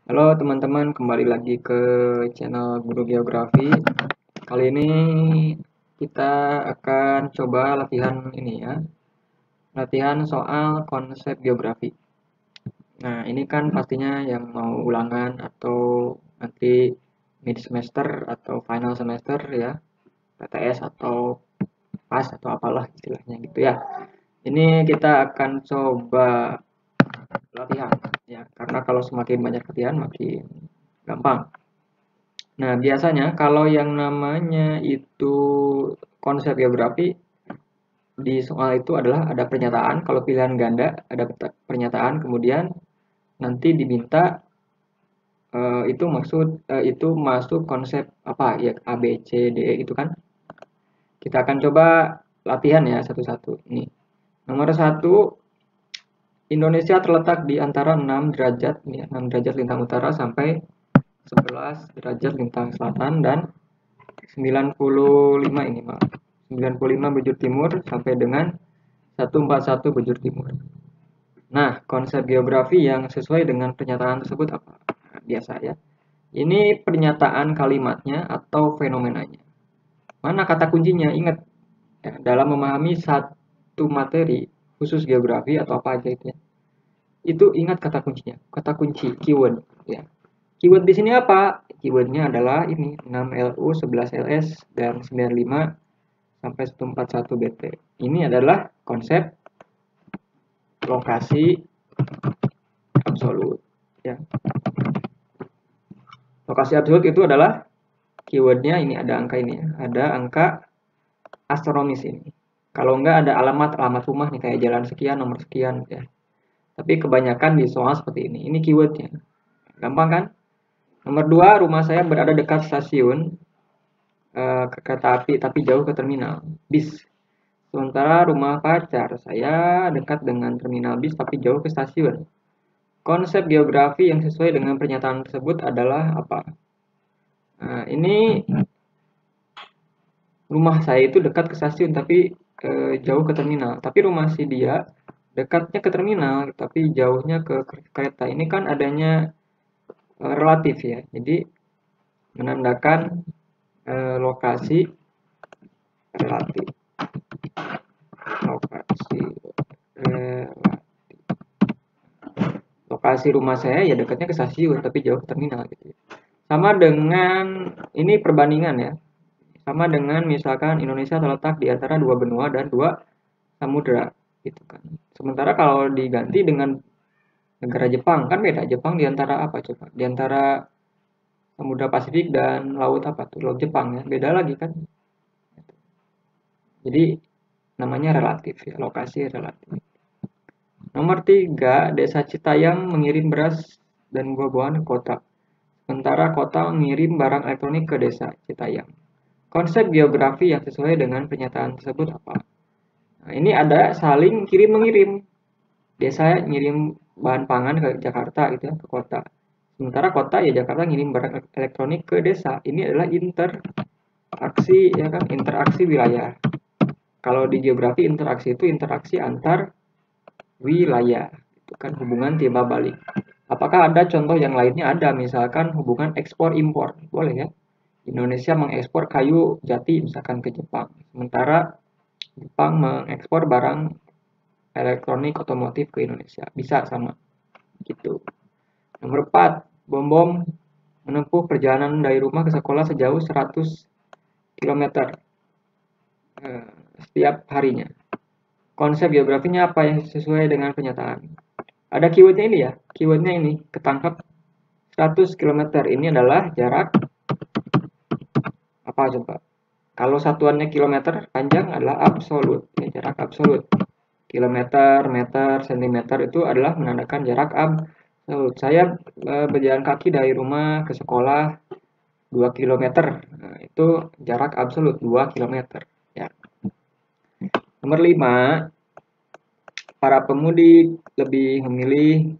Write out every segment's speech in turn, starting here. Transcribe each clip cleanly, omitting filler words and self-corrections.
Halo teman-teman, kembali lagi ke channel Guru Geografi. Kali ini kita akan coba latihan ini ya, latihan soal konsep geografi. Nah, ini kan pastinya yang mau ulangan atau nanti mid semester atau final semester ya, PTS atau PAS atau apalah istilahnya gitu ya. Ini kita akan coba latihan ya, karena kalau semakin banyak latihan makin gampang. Nah, biasanya kalau yang namanya itu konsep geografi di soal itu adalah ada pernyataan, kalau pilihan ganda ada pernyataan, kemudian nanti diminta itu masuk konsep apa ya, A B C D E itu kan. Kita akan coba latihan ya satu-satu. Ini nomor satu, Indonesia terletak di antara 6 derajat ya, 6 derajat lintang utara sampai 11 derajat lintang selatan dan 95 ini maaf 95 bujur timur sampai dengan 141 bujur timur. Nah, konsep geografi yang sesuai dengan pernyataan tersebut apa? Nah, biasa ya. Ini pernyataan kalimatnya atau fenomenanya. Mana kata kuncinya? Ingat ya, dalam memahami satu materi khusus geografi atau apa aja itu ya. Itu ingat kata kuncinya, kata kunci keyword ya. Keyword di sini apa? Keywordnya adalah ini 6LU, 11LS dan 95 sampai 141 BT. Ini adalah konsep lokasi absolut ya. Lokasi absolut itu adalah keywordnya ini, ada angka ini ya, ada angka astronomis ini. Kalau enggak ada alamat rumah nih kayak jalan sekian, nomor sekian ya. Tapi kebanyakan di soal seperti ini keywordnya. Gampang kan? Nomor 2, rumah saya berada dekat stasiun kereta api tapi jauh ke terminal bis. Sementara rumah pacar saya dekat dengan terminal bis tapi jauh ke stasiun. Konsep geografi yang sesuai dengan pernyataan tersebut adalah apa? Nah, ini rumah saya itu dekat ke stasiun tapi jauh ke terminal. Tapi rumah si dia dekatnya ke terminal tapi jauhnya ke kereta. Ini kan adanya relatif ya. Jadi menandakan lokasi relatif. Lokasi relatif. Lokasi rumah saya ya dekatnya ke stasiun tapi jauh ke terminal gitu. Sama dengan ini perbandingan ya. Sama dengan misalkan Indonesia terletak di antara dua benua dan dua samudra gitu kan. Sementara kalau diganti dengan negara Jepang kan beda. Jepang di antara apa coba? Di antara Samudra Pasifik dan laut apa tuh? Laut Jepang ya. Beda lagi kan. Jadi namanya relatif ya, lokasi relatif. Nomor 3, Desa Citayam mengirim beras dan buah-buahan ke kota. Sementara kota mengirim barang elektronik ke desa Citayam. Konsep geografi yang sesuai dengan pernyataan tersebut apa? Nah, ini ada saling kirim-mengirim. Desa ngirim bahan pangan ke Jakarta gitu ya, ke kota. Sementara kota ya Jakarta ngirim barang elektronik ke desa. Ini adalah interaksi ya kan, interaksi wilayah. Kalau di geografi interaksi itu interaksi antar wilayah. Itu kan hubungan timbal balik. Apakah ada contoh yang lainnya? Ada, misalkan hubungan ekspor impor. Boleh ya. Indonesia mengekspor kayu jati misalkan ke Jepang. Sementara Jepang mengekspor barang elektronik otomotif ke Indonesia. Bisa sama gitu. Nomor 4, bom-bom menempuh perjalanan dari rumah ke sekolah sejauh 100 km setiap harinya. Konsep geografinya apa yang sesuai dengan pernyataan? Ada keywordnya ini ya. Keywordnya ini, ketangkap 100 km. Ini adalah jarak apa coba? Kalau satuannya kilometer, panjang adalah absolut. Ya, jarak absolut. Kilometer, meter, sentimeter itu adalah menandakan jarak absolut. Saya berjalan kaki dari rumah ke sekolah 2 kilometer. Nah, itu jarak absolut 2 kilometer. Ya. Nomor 5, para pemudik lebih memilih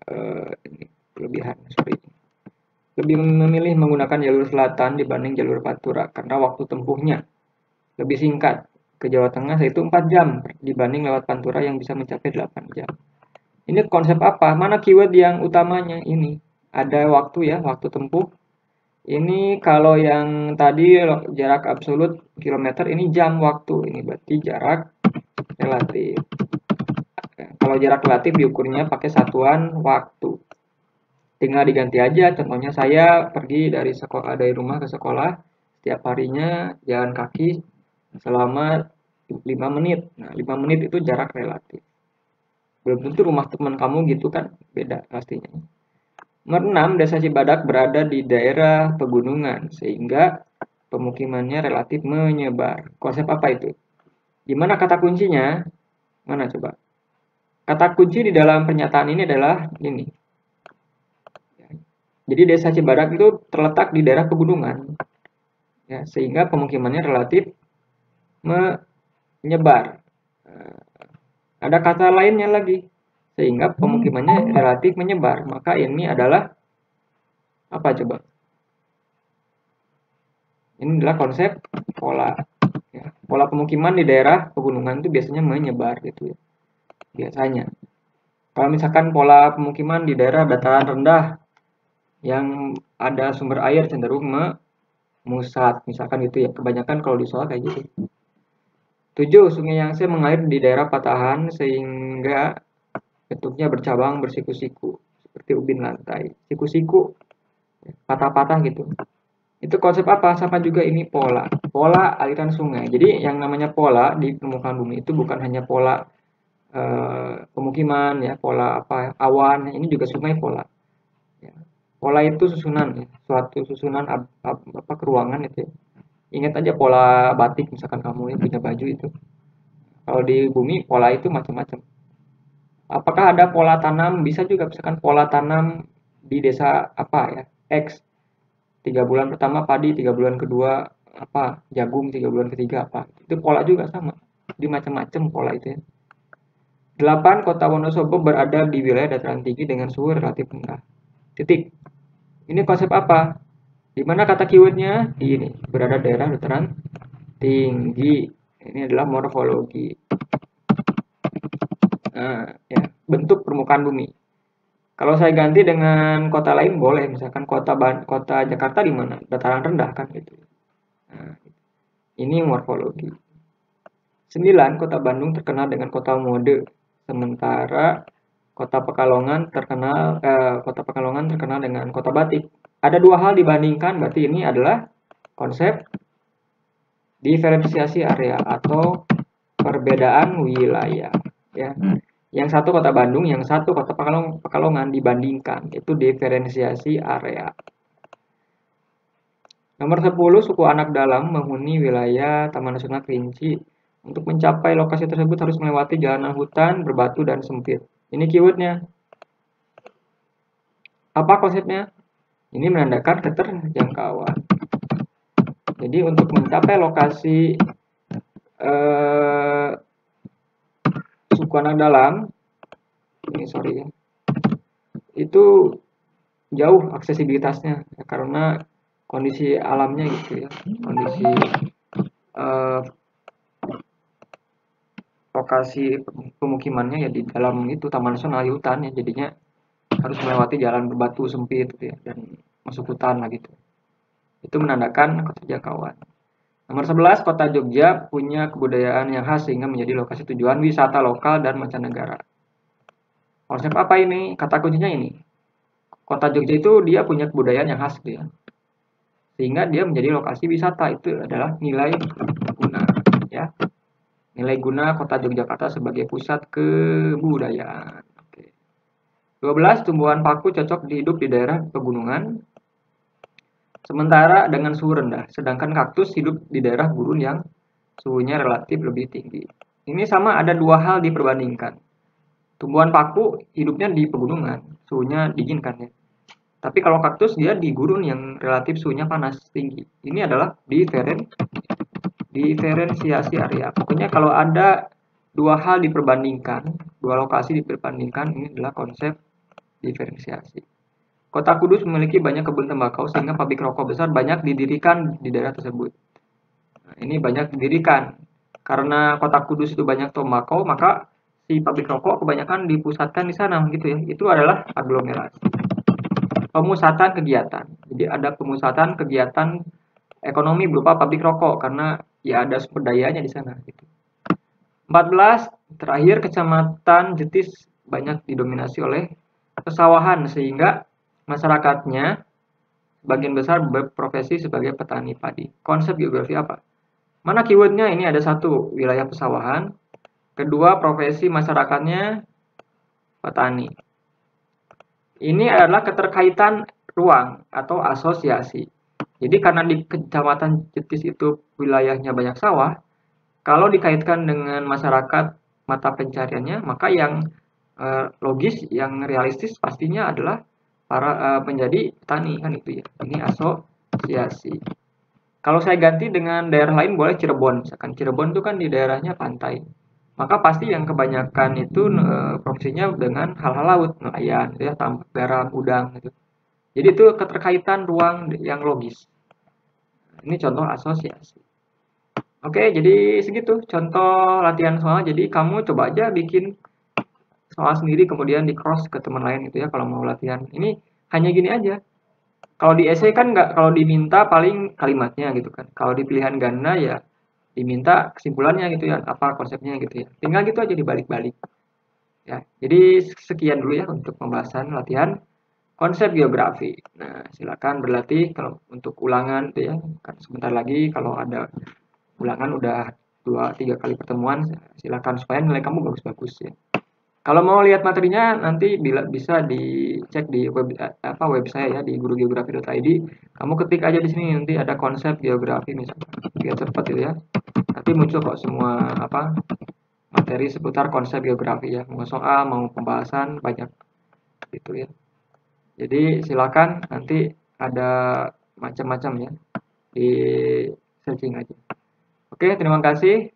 lebih memilih menggunakan jalur selatan dibanding jalur Pantura karena waktu tempuhnya lebih singkat. Ke Jawa Tengah yaitu 4 jam dibanding lewat Pantura yang bisa mencapai 8 jam. Ini konsep apa? Mana keyword yang utamanya ini? ada waktu ya, waktu tempuh. Ini kalau yang tadi jarak absolut kilometer, ini jam waktu. Ini berarti jarak relatif. Kalau jarak relatif diukurnya pakai satuan waktu. Tinggal diganti aja. Contohnya saya pergi dari rumah ke sekolah setiap harinya jalan kaki selama 5 menit. Nah, 5 menit itu jarak relatif. Belum tentu rumah teman kamu gitu kan, beda pastinya. Nomor 6, Desa Cibadak berada di daerah pegunungan sehingga pemukimannya relatif menyebar. Konsep apa itu? Gimana kata kuncinya? Mana coba? Kata kunci di dalam pernyataan ini adalah ini. Jadi Desa Cibadak itu terletak di daerah pegunungan, ya, sehingga pemukimannya relatif menyebar. Ada kata lainnya lagi, sehingga pemukimannya relatif menyebar. Maka ini adalah apa coba? Ini adalah konsep pola. Ya. Pola pemukiman di daerah pegunungan itu biasanya menyebar gitu ya. Biasanya. Kalau misalkan pola pemukiman di daerah dataran rendah yang ada sumber air cenderung memusat, misalkan gitu ya. Kebanyakan kalau di soal kayak gitu. 7. Sungai Yangtze mengalir di daerah patahan sehingga bentuknya bercabang bersiku-siku seperti ubin lantai. Siku-siku, patah-patah gitu. Itu konsep apa? Sama juga ini pola. Pola aliran sungai. Jadi yang namanya pola di permukaan bumi itu bukan hanya pola pemukiman ya, pola apa awan, ini juga sungai pola. Ya. Pola itu susunan ya, suatu susunan apa keruangan itu ya. Ingat aja pola batik misalkan kamu yang punya baju itu. Kalau di bumi pola itu macam-macam. Apakah ada pola tanam? Bisa juga misalkan pola tanam di desa apa ya? X. 3 bulan pertama padi, 3 bulan kedua apa? Jagung, 3 bulan ketiga apa? Itu pola juga sama. Di macam-macam pola itu ya. 8. Kota Wonosobo berada di wilayah dataran tinggi dengan suhu relatif rendah. Titik. Ini konsep apa? Di mana kata keywordnya? Di ini. Berada daerah dataran tinggi. Ini adalah morfologi. Nah, ya, bentuk permukaan bumi. Kalau saya ganti dengan kota lain boleh, misalkan kota Jakarta di mana? Dataran rendah kan gitu. Nah, ini morfologi. 9. Kota Bandung terkenal dengan kota mode, sementara Kota Pekalongan terkenal dengan kota batik. Ada dua hal dibandingkan, berarti ini adalah konsep diferensiasi area atau perbedaan wilayah. Ya. Yang satu kota Bandung, yang satu kota Pekalongan dibandingkan, itu diferensiasi area. Nomor 10, suku anak dalam menghuni wilayah Taman Nasional Kerinci. Untuk mencapai lokasi tersebut harus melewati jalanan hutan berbatu dan sempit. Ini keywordnya. Apa konsepnya? Ini menandakan keterjangkauan. Jadi untuk mencapai lokasi suku anak dalam, itu jauh aksesibilitasnya ya, karena kondisi alamnya gitu ya, kondisi lokasi pemukimannya ya di dalam itu taman nasional hutan ya, jadinya harus melewati jalan berbatu sempit gitu ya, dan masuk hutan lah gitu. Itu menandakan keterjangkauan. Nomor 11, Kota Jogja punya kebudayaan yang khas sehingga menjadi lokasi tujuan wisata lokal dan mancanegara. Konsep apa ini? Kata kuncinya ini. Kota Jogja itu dia punya kebudayaan yang khas gitu ya. Sehingga dia menjadi lokasi wisata, itu adalah nilai guna ya. Nilai guna Kota Yogyakarta sebagai pusat kebudayaan. Oke. 12. Tumbuhan paku cocok hidup di daerah pegunungan sementara dengan suhu rendah, sedangkan kaktus hidup di daerah gurun yang suhunya relatif lebih tinggi. Ini sama, ada dua hal diperbandingkan. Tumbuhan paku hidupnya di pegunungan, suhunya dingin kan ya. Tapi kalau kaktus dia di gurun yang relatif suhunya panas tinggi. Ini adalah diferensiasi area. Pokoknya kalau ada dua hal diperbandingkan, dua lokasi diperbandingkan, ini adalah konsep diferensiasi. Kota Kudus memiliki banyak kebun tembakau sehingga pabrik rokok besar banyak didirikan di daerah tersebut. Nah, ini banyak didirikan. Karena Kota Kudus itu banyak tembakau, maka si pabrik rokok kebanyakan dipusatkan di sana gitu ya. Itu adalah aglomerasi. pemusatan kegiatan. Jadi ada pemusatan kegiatan ekonomi berupa pabrik rokok karena ya ada sumber dayanya di sana gitu. 14, terakhir Kecamatan Jetis banyak didominasi oleh pesawahan sehingga masyarakatnya sebagian besar berprofesi sebagai petani padi. Konsep geografi apa? Mana keywordnya? Ini ada satu, wilayah pesawahan. Kedua, profesi masyarakatnya petani. Ini adalah keterkaitan ruang atau asosiasi. Jadi karena di Kecamatan Jetis itu wilayahnya banyak sawah, kalau dikaitkan dengan masyarakat mata pencariannya, maka yang logis, yang realistis pastinya adalah para menjadi petani kan itu ya. Ini asosiasi. Kalau saya ganti dengan daerah lain boleh Cirebon, misalkan Cirebon itu kan di daerahnya pantai. Maka pasti yang kebanyakan itu profesinya dengan hal-hal laut, nelayan, gitu ya, tambak garam, udang gitu. Jadi itu keterkaitan ruang yang logis. Ini contoh asosiasi. Oke, jadi segitu contoh latihan soal. Jadi kamu coba aja bikin soal sendiri kemudian di cross ke teman lain gitu ya kalau mau latihan. Ini hanya gini aja. Kalau di essay kan nggak, kalau diminta paling kalimatnya gitu kan. Kalau di pilihan ganda ya diminta kesimpulannya gitu ya, apa konsepnya gitu ya. Tinggal gitu aja dibalik-balik. Ya, jadi sekian dulu ya untuk pembahasan latihan konsep geografi. Nah, silakan berlatih kalau untuk ulangan tuh ya. Kan sebentar lagi kalau ada ulangan udah 2-3 kali pertemuan, silakan supaya nilai kamu bagus-bagus ya. Kalau mau lihat materinya nanti bisa dicek di web saya ya di gurugeografi.id. Kamu ketik aja di sini nanti ada konsep geografi misalnya. Biar cepat gitu ya. Nanti muncul kok semua materi seputar konsep geografi ya. Mau soal, mau pembahasan banyak gitu ya. Jadi silakan nanti ada macam-macam ya di searching aja. Oke, terima kasih.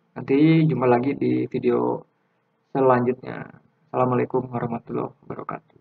Nanti jumpa lagi di video selanjutnya. Assalamualaikum warahmatullahi wabarakatuh.